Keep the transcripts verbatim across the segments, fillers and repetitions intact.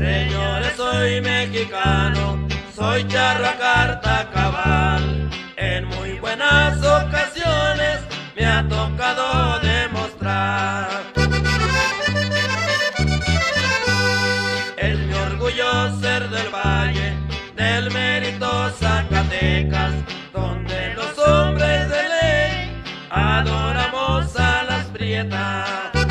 Señores, soy mexicano, soy charro a carta cabal. En muy buenas ocasiones me ha tocado demostrar. Es mi orgullo ser del Valle, del Mérito, Zacatecas, donde los hombres de ley adoramos a las prietas.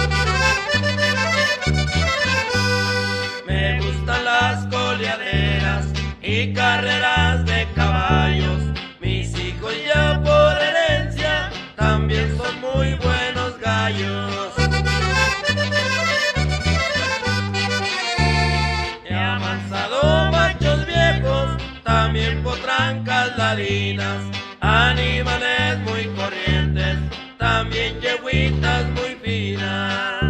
Me gustan las coleaderas y carreras de caballos. Mis hijos ya por herencia también son muy buenos gallos. He amansado machos viejos, también potrancas ladinas, animales muy corrientes, también yeguitas muy finas.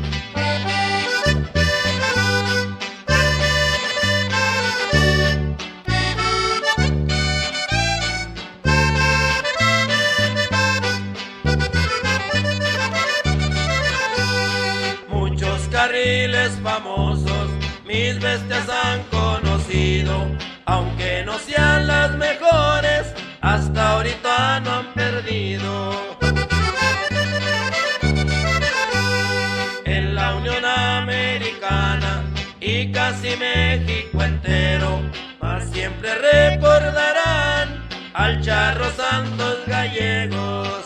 Muchos carriles famosos mis bestias han conocido, aunque no sean las mejores, hasta ahorita no han perdido. En la Unión Americana y casi México entero, mas siempre recordarán al Charro Santos Gallegos.